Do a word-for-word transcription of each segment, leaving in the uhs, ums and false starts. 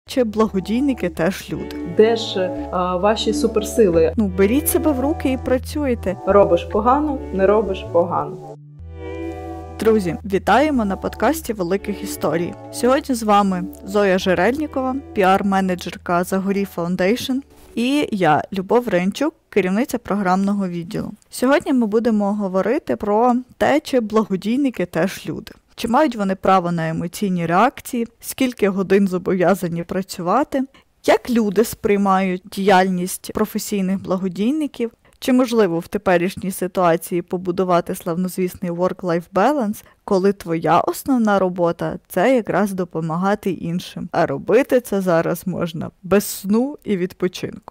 Чи благодійники теж люди? Де ж а, ваші суперсили? Ну, беріть себе в руки і працюйте. Робиш погано, не робиш погано. Друзі, вітаємо на подкасті «Великих історій». Сьогодні з вами Зоя Жерельнікова, піар-менеджерка Загорі Foundation, і я, Любов Ринчук, керівниця програмного відділу. Сьогодні ми будемо говорити про те, чи благодійники теж люди. Чи мають вони право на емоційні реакції, скільки годин зобов'язані працювати, як люди сприймають діяльність професійних благодійників, чи можливо в теперішній ситуації побудувати славнозвісний work-life balance, коли твоя основна робота – це якраз допомагати іншим, а робити це зараз можна без сну і відпочинку.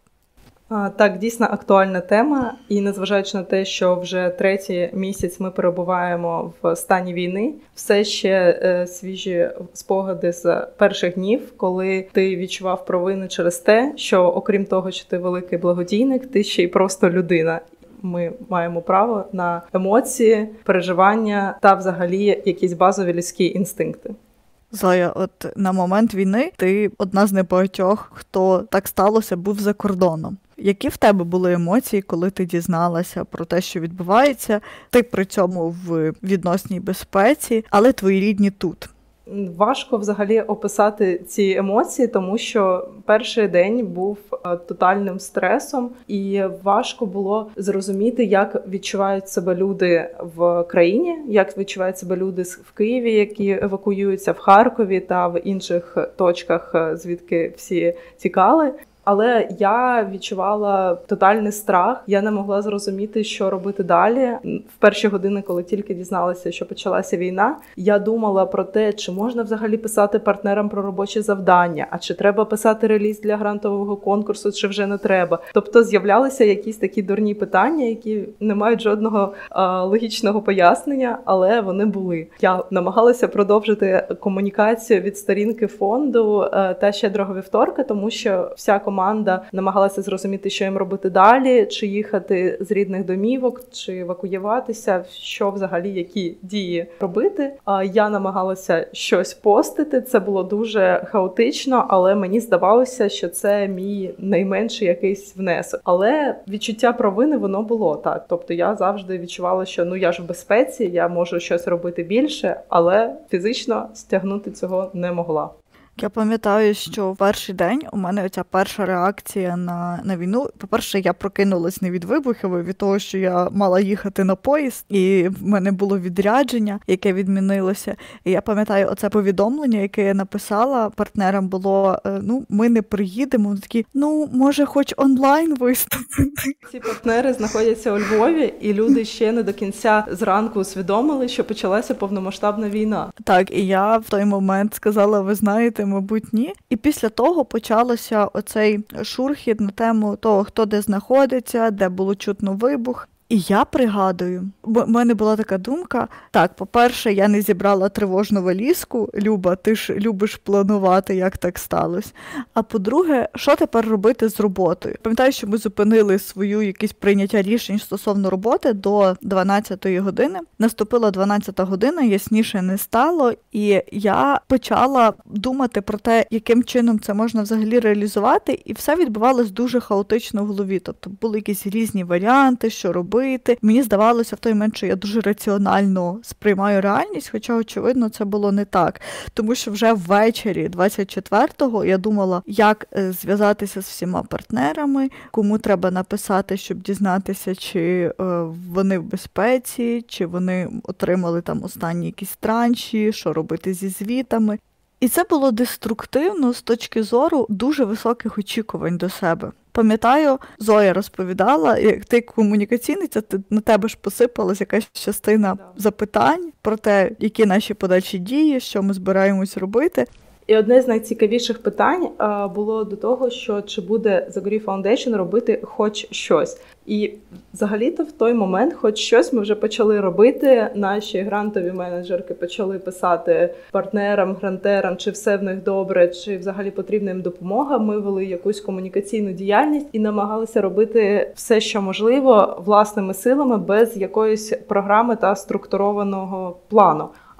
Так, дійсно актуальна тема, і незважаючи на те, що вже третій місяць ми перебуваємо в стані війни, все ще е, свіжі спогади з перших днів, коли ти відчував провину через те, що окрім того, що ти великий благодійник, ти ще й просто людина. Ми маємо право на емоції, переживання та взагалі якісь базові людські інстинкти. Зоя, от на момент війни ти одна з небагатьох, хто так сталося, був за кордоном. Які в тебе були емоції, коли ти дізналася про те, що відбувається? Ти при цьому в відносній безпеці, але твої рідні тут. Важко взагалі описати ці емоції, тому що перший день був тотальним стресом, і важко було зрозуміти, як відчувають себе люди в країні, як відчувають себе люди в Києві, які евакуюються, в Харкові та в інших точках, звідки всі тікали. Але я відчувала тотальний страх, я не могла зрозуміти, що робити далі. В перші години, коли тільки дізналася, що почалася війна, я думала про те, чи можна взагалі писати партнерам про робочі завдання, а чи треба писати реліз для грантового конкурсу, чи вже не треба. Тобто з'являлися якісь такі дурні питання, які не мають жодного а, логічного пояснення, але вони були. Я намагалася продовжити комунікацію від сторінки фонду а, та щедрого вівторка, тому що вся команда намагалася зрозуміти, що їм робити далі, чи їхати з рідних домівок, чи евакуюватися, що взагалі, які дії робити. Я намагалася щось постити, це було дуже хаотично, але мені здавалося, що це мій найменший якийсь внесок. Але відчуття провини воно було, так. Тобто я завжди відчувала, що ну я ж в безпеці, я можу щось робити більше, але фізично стягнути цього не могла. Я пам'ятаю, що в перший день у мене оця перша реакція на, на війну. По-перше, я прокинулась не від вибухів, а від того, що я мала їхати на поїзд, і в мене було відрядження, яке відмінилося. І я пам'ятаю оце повідомлення, яке я написала партнерам, було, ну, ми не приїдемо. Вони такі, ну, може, хоч онлайн виступити. Ці партнери знаходяться у Львові, і люди ще не до кінця зранку усвідомили, що почалася повномасштабна війна. Так, і я в той момент сказала, ви знаєте, мабуть, ні. І після того почалося оцей шурхіт на тему того, хто де знаходиться, де було чутно вибух. І я пригадую, бо в мене була така думка, так, по-перше, я не зібрала тривожну валізку, Люба, ти ж любиш планувати, як так сталося. А по-друге, що тепер робити з роботою? Пам'ятаю, що ми зупинили свою якісь прийняття рішень стосовно роботи до дванадцятої години. Наступила дванадцята година, ясніше не стало, і я почала думати про те, яким чином це можна взагалі реалізувати, і все відбувалось дуже хаотично в голові. Тобто були якісь різні варіанти, що робити. Мені здавалося в той момент, що я дуже раціонально сприймаю реальність, хоча, очевидно, це було не так. Тому що вже ввечері двадцять четвертого я думала, як зв'язатися з всіма партнерами, кому треба написати, щоб дізнатися, чи е, вони в безпеці, чи вони отримали там останні якісь транші, що робити зі звітами. І це було деструктивно з точки зору дуже високих очікувань до себе. Пам'ятаю, Зоя розповідала, як ти комунікаційниця, на тебе ж посипалась якась частина запитань про те, які наші подальші дії, що ми збираємось робити. І одне з найцікавіших питань а, було до того, що чи буде Загорі Foundation робити хоч щось. І взагалі-то в той момент хоч щось ми вже почали робити. Наші грантові менеджерки почали писати партнерам, грантерам, чи все в них добре, чи взагалі потрібна їм допомога. Ми вели якусь комунікаційну діяльність і намагалися робити все, що можливо, власними силами, без якоїсь програми та структурованого плану.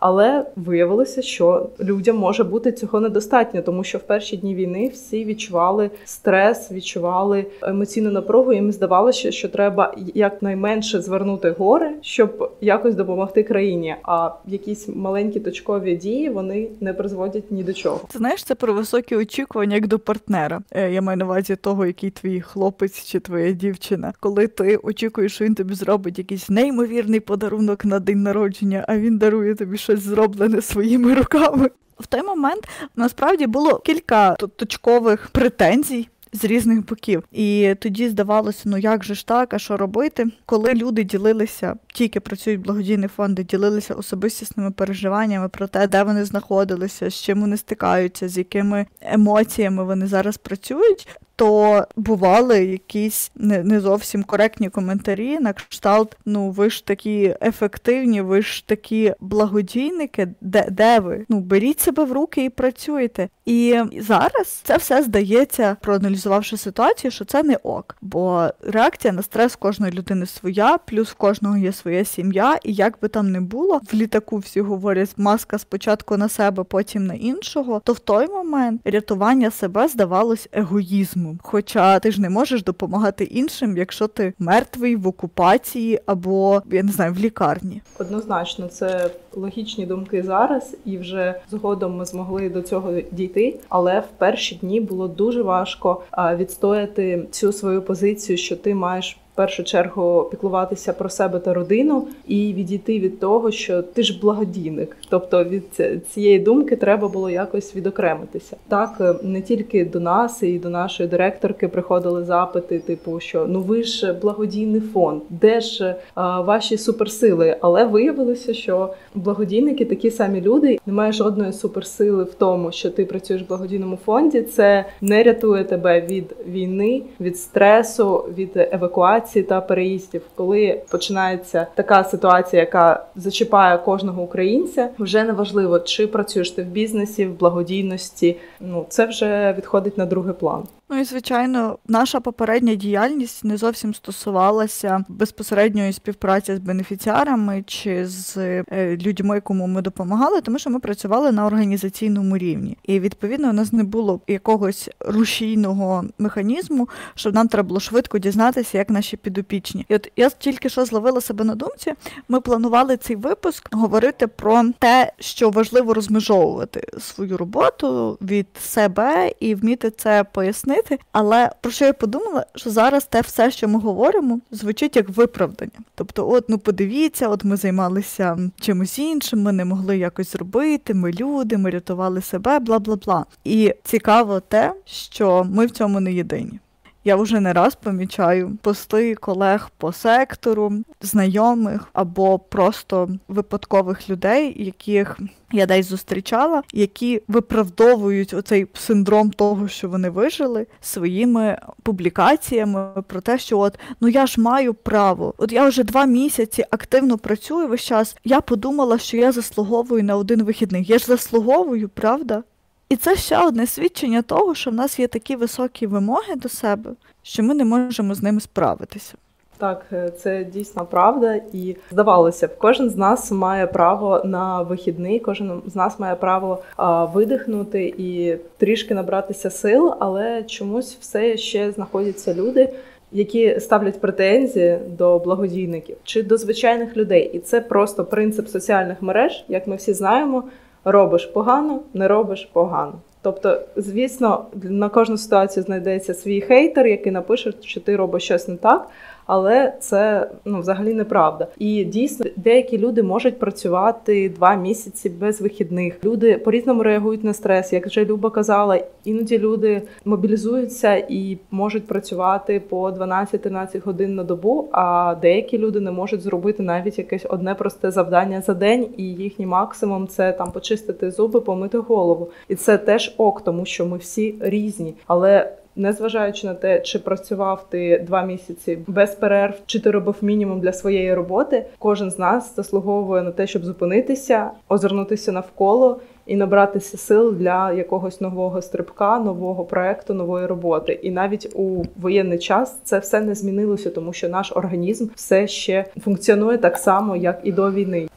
Але виявилося, що людям може бути цього недостатньо, тому що в перші дні війни всі відчували стрес, відчували емоційну напругу, і їм здавалося, що треба якнайменше звернути гори, щоб якось допомогти країні. А якісь маленькі точкові дії, вони не призводять ні до чого. Ти знаєш, це про високі очікування як до партнера. Я маю на увазі того, який твій хлопець чи твоя дівчина. Коли ти очікуєш, що він тобі зробить якийсь неймовірний подарунок на день народження, а він дарує тобі щось зроблене своїми руками. В той момент насправді було кілька точкових претензій з різних боків. І тоді здавалося, ну як же ж так, а що робити? Коли люди ділилися, тільки працюють благодійні фонди, ділилися особистісними переживаннями про те, де вони знаходилися, з чим вони стикаються, з якими емоціями вони зараз працюють, то бували якісь не, не зовсім коректні коментарі на кшталт, ну ви ж такі ефективні, ви ж такі благодійники, де, де ви? Ну беріть себе в руки і працюйте. І зараз це все здається, проаналізувавши ситуацію, що це не ок. Бо реакція на стрес кожної людини своя, плюс в кожного є своя сім'я, і як би там не було, в літаку всі говорять, маска спочатку на себе, потім на іншого, то в той момент рятування себе здавалось егоїзмом. Хоча ти ж не можеш допомагати іншим, якщо ти мертвий, в окупації або, я не знаю, в лікарні. Однозначно, це логічні думки зараз, і вже згодом ми змогли до цього дійти, але в перші дні було дуже важко відстояти цю свою позицію, що ти маєш в першу чергу піклуватися про себе та родину і відійти від того, що ти ж благодійник. Тобто від цієї думки треба було якось відокремитися. Так, не тільки до нас і до нашої директорки приходили запити, типу, що ну ви ж благодійний фонд, де ж а, ваші суперсили? Але виявилося, що благодійники такі самі люди, немає жодної суперсили в тому, що ти працюєш в благодійному фонді. Це не рятує тебе від війни, від стресу, від евакуації та переїздів. Коли починається така ситуація, яка зачіпає кожного українця, вже не важливо, чи працюєш ти в бізнесі, в благодійності, ну це вже відходить на другий план. Ну і, звичайно, наша попередня діяльність не зовсім стосувалася безпосередньої співпраці з бенефіціарами чи з е, людьми, кому ми допомагали, тому що ми працювали на організаційному рівні. І, відповідно, у нас не було якогось рушійного механізму, щоб нам треба було швидко дізнатися, як наші підопічні. І от я тільки що зловила себе на думці, ми планували цей випуск говорити про те, що важливо розмежовувати свою роботу від себе і вміти це пояснити. Але про що я подумала, що зараз те все, що ми говоримо, звучить як виправдання. Тобто, от, ну подивіться, от ми займалися чимось іншим, ми не могли якось зробити, ми люди, ми рятували себе, бла-бла-бла. І цікаво те, що ми в цьому не єдині. Я вже не раз помічаю пости колег по сектору, знайомих або просто випадкових людей, яких я десь зустрічала, які виправдовують оцей синдром того, що вони вижили, своїми публікаціями про те, що от, ну я ж маю право, от я вже два місяці активно працюю весь час, я подумала, що я заслуговую на один вихідний. Я ж заслуговую, правда? І це ще одне свідчення того, що в нас є такі високі вимоги до себе, що ми не можемо з ними справитися. Так, це дійсно правда. І здавалося б, кожен з нас має право на вихідний, кожен з нас має право а, видихнути і трішки набратися сил, але чомусь все ще знаходяться люди, які ставлять претензії до благодійників чи до звичайних людей. І це просто принцип соціальних мереж, як ми всі знаємо. Робиш погано, не робиш погано. Тобто, звісно, на кожну ситуацію знайдеться свій хейтер, який напише, що ти робиш щось не так, але це ну, взагалі неправда. І дійсно, деякі люди можуть працювати два місяці без вихідних. Люди по-різному реагують на стрес. Як вже Люба казала, іноді люди мобілізуються і можуть працювати по дванадцять-тринадцять годин на добу, а деякі люди не можуть зробити навіть якесь одне просте завдання за день, і їхній максимум – це там почистити зуби, помити голову. І це теж ок, тому що ми всі різні. Але незважаючи на те, чи працював ти два місяці без перерв, чи ти робив мінімум для своєї роботи, кожен з нас заслуговує на те, щоб зупинитися, озирнутися навколо і набратися сил для якогось нового стрибка, нового проекту, нової роботи. І навіть у воєнний час це все не змінилося, тому що наш організм все ще функціонує так само, як і до війни.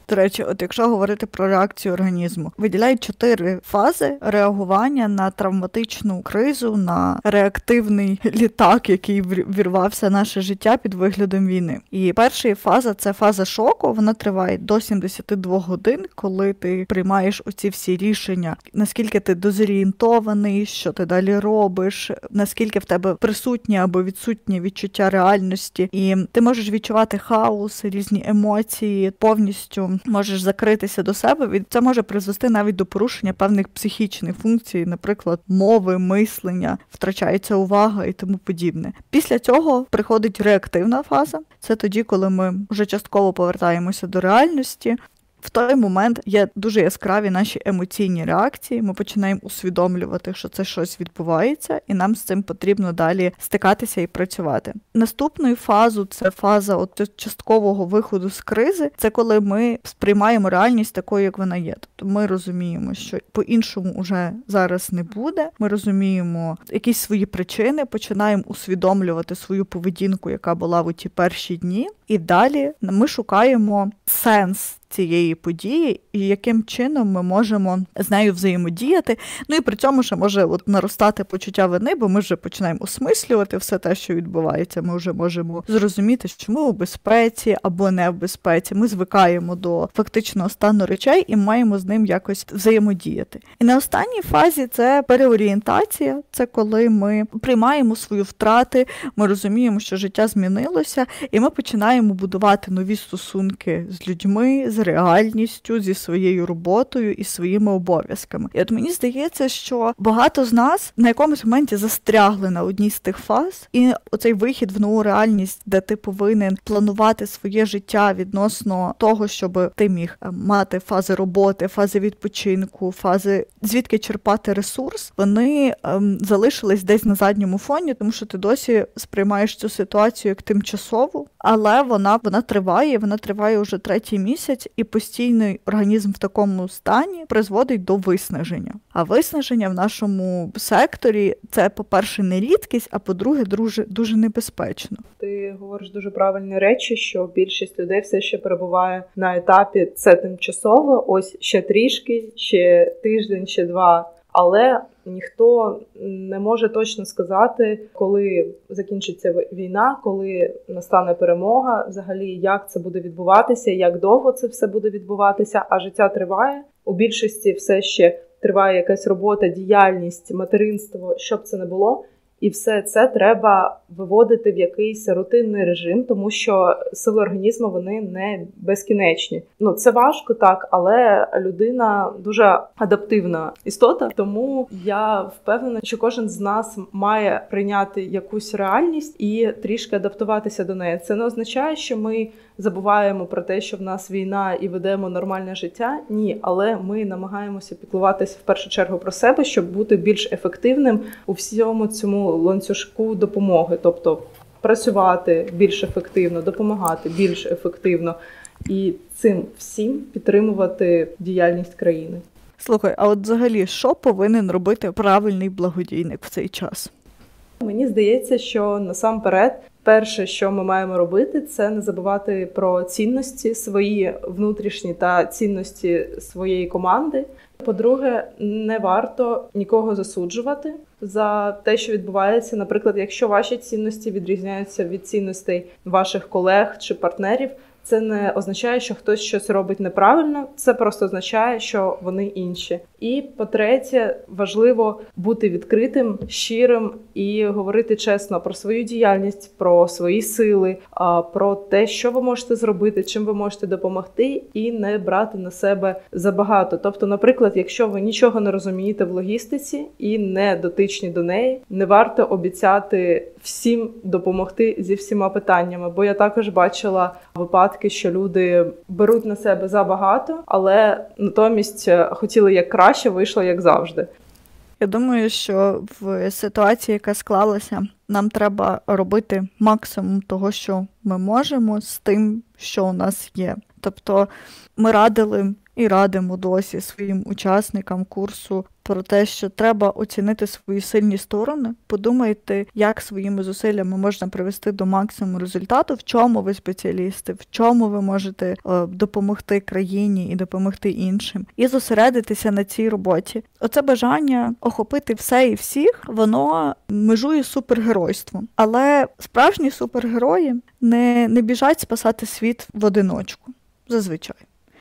До речі, от якщо говорити про реакцію організму, виділяють чотири фази реагування на травматичну кризу, на реактивний літак, який вірвався в наше життя під виглядом війни. І перша фаза – це фаза шоку, вона триває до сімдесят два годин, коли ти приймаєш оці всі рішення, наскільки ти дезорієнтований, що ти далі робиш, наскільки в тебе присутнє або відсутнє відчуття реальності, і ти можеш відчувати хаос, різні емоції, повністю можеш закритися до себе. Це може призвести навіть до порушення певних психічних функцій, наприклад, мови, мислення, втрачається увага і тому подібне. Після цього приходить реактивна фаза. Це тоді, коли ми вже частково повертаємося до реальності. В той момент є дуже яскраві наші емоційні реакції, ми починаємо усвідомлювати, що це щось відбувається, і нам з цим потрібно далі стикатися і працювати. Наступною фазою, це фаза от часткового виходу з кризи, це коли ми сприймаємо реальність такою, як вона є. Тобто ми розуміємо, що по-іншому уже зараз не буде, ми розуміємо якісь свої причини, починаємо усвідомлювати свою поведінку, яка була в ті перші дні, і далі ми шукаємо сенс цієї події і яким чином ми можемо з нею взаємодіяти. Ну і при цьому ще може от наростати почуття вини, бо ми вже починаємо осмислювати все те, що відбувається. Ми вже можемо зрозуміти, що ми у безпеці або не в безпеці. Ми звикаємо до фактичного стану речей і маємо з ним якось взаємодіяти. І на останній фазі це переорієнтація. Це коли ми приймаємо свої втрати, ми розуміємо, що життя змінилося, і ми починаємо будувати нові стосунки з людьми, з реальністю, зі своєю роботою і своїми обов'язками. І от мені здається, що багато з нас на якомусь моменті застрягли на одній з тих фаз, і оцей вихід в нову реальність, де ти повинен планувати своє життя відносно того, щоб ти міг мати фази роботи, фази відпочинку, фази звідки черпати ресурс, вони ем, залишились десь на задньому фоні, тому що ти досі сприймаєш цю ситуацію як тимчасову, але вона, вона триває, вона триває вже третій місяць, і постійний організм в такому стані призводить до виснаження. А виснаження в нашому секторі – це, по-перше, не рідкість, а по-друге, дуже, дуже небезпечно. Ти говориш дуже правильні речі, що більшість людей все ще перебуває на етапі «це тимчасово, ось ще трішки, ще тиждень, ще два». Але ніхто не може точно сказати, коли закінчиться війна, коли настане перемога, взагалі, як це буде відбуватися, як довго це все буде відбуватися, а життя триває. У більшості все ще триває якась робота, діяльність, материнство, що б це не було. І все це треба виводити в якийсь рутинний режим, тому що сили організму, вони не безкінечні. Ну, це важко, так, але людина дуже адаптивна істота, тому я впевнена, що кожен з нас має прийняти якусь реальність і трішки адаптуватися до неї. Це не означає, що ми забуваємо про те, що в нас війна і ведемо нормальне життя. Ні, але ми намагаємося піклуватися в першу чергу про себе, щоб бути більш ефективним у всьому цьому ланцюжку допомоги. Тобто працювати більш ефективно, допомагати більш ефективно і цим всім підтримувати діяльність країни. Слухай, а от взагалі, що повинен робити правильний благодійник в цей час? Мені здається, що насамперед перше, що ми маємо робити, це не забувати про цінності свої внутрішні та цінності своєї команди. По-друге, не варто нікого засуджувати за те, що відбувається. Наприклад, якщо ваші цінності відрізняються від цінностей ваших колег чи партнерів, це не означає, що хтось щось робить неправильно, це просто означає, що вони інші. І, по-третє, важливо бути відкритим, щирим і говорити чесно про свою діяльність, про свої сили, про те, що ви можете зробити, чим ви можете допомогти, і не брати на себе забагато. Тобто, наприклад, якщо ви нічого не розумієте в логістиці і не дотичні до неї, не варто обіцяти всім допомогти зі всіма питаннями, бо я також бачила випадки, що люди беруть на себе забагато, але натомість хотіли як краще, вийшло як завжди. Я думаю, що в ситуації, яка склалася, нам треба робити максимум того, що ми можемо з тим, що у нас є. Тобто ми радили і радимо досі своїм учасникам курсу про те, що треба оцінити свої сильні сторони, подумайте, як своїми зусиллями можна привести до максимуму результату, в чому ви спеціалісти, в чому ви можете е, допомогти країні і допомогти іншим, і зосередитися на цій роботі. Оце бажання охопити все і всіх, воно межує супергеройством. Але справжні супергерої не, не біжать спасати світ в одиночку, зазвичай.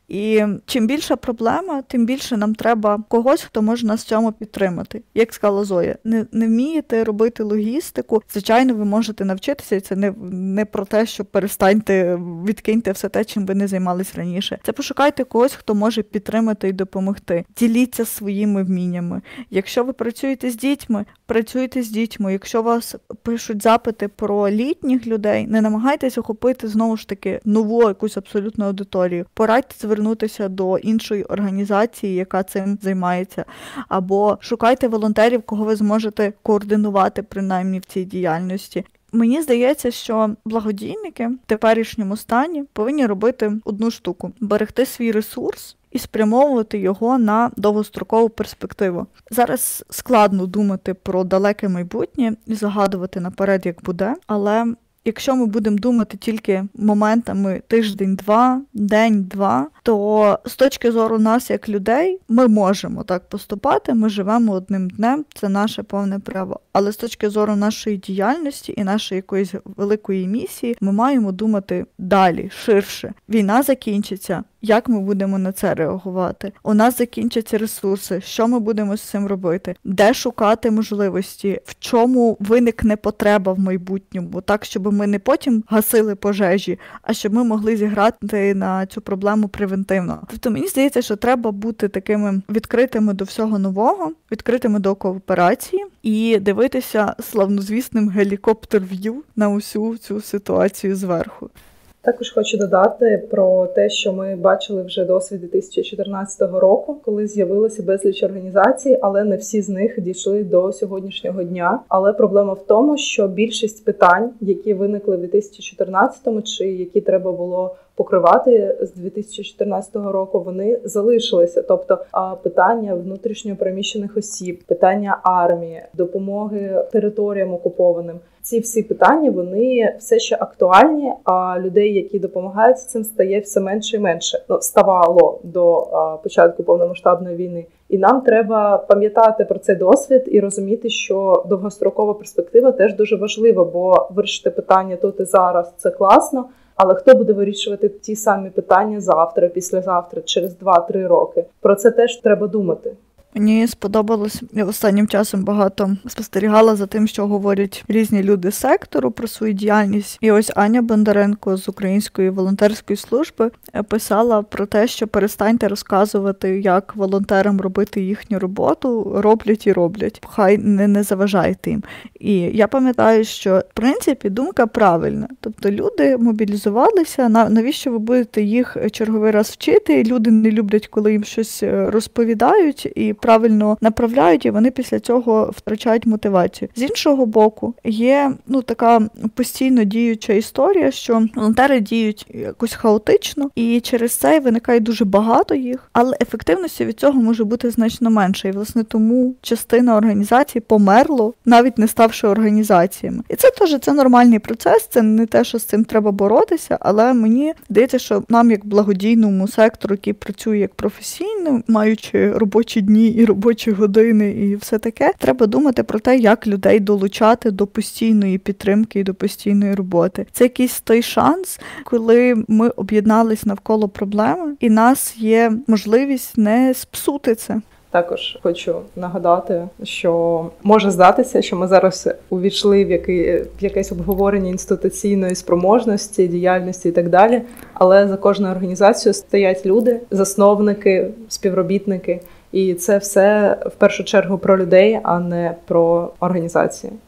І чим більша проблема, тим більше нам треба когось, хто може нас в цьому підтримати. Як сказала Зоя, не, не вмієте робити логістику, звичайно, ви можете навчитися, і це не, не про те, що перестаньте, відкиньте все те, чим ви не займались раніше. Це пошукайте когось, хто може підтримати і допомогти. Діліться своїми вміннями. Якщо ви працюєте з дітьми, працюйте з дітьми. Якщо вас пишуть запити про літніх людей, не намагайтесь охопити, знову ж таки, нову якусь абсолютну аудиторію. Порадьте звернутися до іншої організації, яка цим займається, або шукайте волонтерів, кого ви зможете координувати принаймні в цій діяльності. Мені здається, що благодійники в теперішньому стані повинні робити одну штуку – берегти свій ресурс і спрямовувати його на довгострокову перспективу. Зараз складно думати про далеке майбутнє і загадувати наперед, як буде, але якщо ми будемо думати тільки моментами тиждень-два, день-два, то з точки зору нас, як людей, ми можемо так поступати, ми живемо одним днем, це наше повне право. Але з точки зору нашої діяльності і нашої якоїсь великої місії, ми маємо думати далі, ширше. Війна закінчиться. Як ми будемо на це реагувати? У нас закінчаться ресурси. Що ми будемо з цим робити? Де шукати можливості? В чому виникне потреба в майбутньому? Так, щоб ми не потім гасили пожежі, а щоб ми могли зіграти на цю проблему превентивно. Тобто мені здається, що треба бути такими відкритими до всього нового, відкритими до кооперації і дивитися славнозвісним гелікоптер-в'ю на усю цю ситуацію зверху. Також хочу додати про те, що ми бачили вже досвід дві тисячі чотирнадцятого року, коли з'явилося безліч організацій, але не всі з них дійшли до сьогоднішнього дня. Але проблема в тому, що більшість питань, які виникли в дві тисячі чотирнадцятому, чи які треба було покривати з дві тисячі чотирнадцятого року, вони залишилися. Тобто питання внутрішньопереміщених осіб, питання армії, допомоги територіям окупованим. Ці всі питання, вони все ще актуальні, а людей, які допомагають цим, стає все менше і менше. Ну, ставало до а, початку повномасштабної війни. І нам треба пам'ятати про цей досвід і розуміти, що довгострокова перспектива теж дуже важлива, бо вирішити питання тут і зараз – це класно, але хто буде вирішувати ті самі питання завтра, післязавтра, через два-три роки? Про це теж треба думати. Мені сподобалось, я останнім часом багато спостерігала за тим, що говорять різні люди з сектору про свою діяльність. І ось Аня Бондаренко з Української волонтерської служби писала про те, що перестаньте розказувати, як волонтерам робити їхню роботу, роблять і роблять. Хай не, не заважайте їм. І я пам'ятаю, що, в принципі, думка правильна. Тобто люди мобілізувалися, навіщо ви будете їх черговий раз вчити? Люди не люблять, коли їм щось розповідають і правильно направляють, і вони після цього втрачають мотивацію. З іншого боку, є ну така постійно діюча історія, що волонтери діють якось хаотично, і через це виникає дуже багато їх, але ефективності від цього може бути значно менше. І, власне, тому частина організацій померло, навіть не ставши організаціями. І це теж це нормальний процес, це не те, що з цим треба боротися, але мені здається, що нам, як благодійному сектору, який працює як професійно, маючи робочі дні і робочі години і все таке, треба думати про те, як людей долучати до постійної підтримки і до постійної роботи. Це якийсь той шанс, коли ми об'єднались навколо проблеми, і нас є можливість не спсути це. Також хочу нагадати, що може здатися, що ми зараз увійшли в, який, в якесь обговорення інституційної спроможності, діяльності і так далі, але за кожною організацією стоять люди, засновники, співробітники, і це все в першу чергу про людей, а не про організації.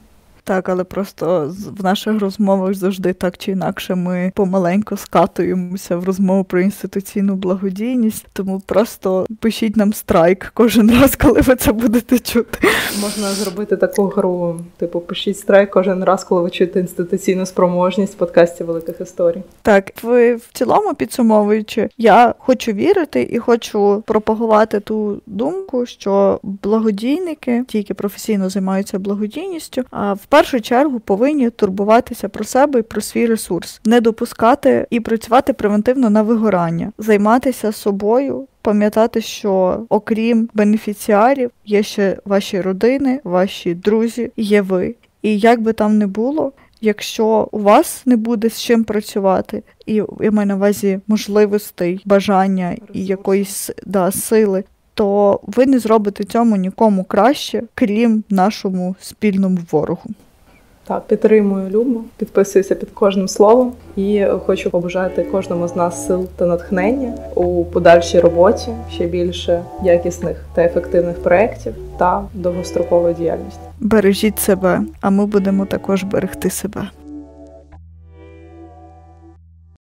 Так, але просто в наших розмовах завжди так чи інакше ми помаленьку скатуємося в розмову про інституційну благодійність, тому просто пишіть нам страйк кожен раз, коли ви це будете чути. Можна зробити таку гру, типу, пишіть страйк кожен раз, коли ви чуєте інституційну спроможність в подкасті «Великих історій». Так, в, в цілому підсумовуючи, я хочу вірити і хочу пропагувати ту думку, що благодійники, ті, які професійно займаються благодійністю, а в першу чергу повинні турбуватися про себе і про свій ресурс, не допускати і працювати превентивно на вигорання, займатися собою, пам'ятати, що окрім бенефіціарів є ще ваші родини, ваші друзі, є ви. І як би там не було, якщо у вас не буде з чим працювати, і я маю на увазі можливостей, бажання і якоїсь да, сили, то ви не зробите цьому нікому краще, крім нашому спільному ворогу. Так, підтримую Любу, підписуюся під кожним словом і хочу побажати кожному з нас сил та натхнення у подальшій роботі, ще більше якісних та ефективних проєктів та довгострокової діяльності. Бережіть себе, а ми будемо також берегти себе.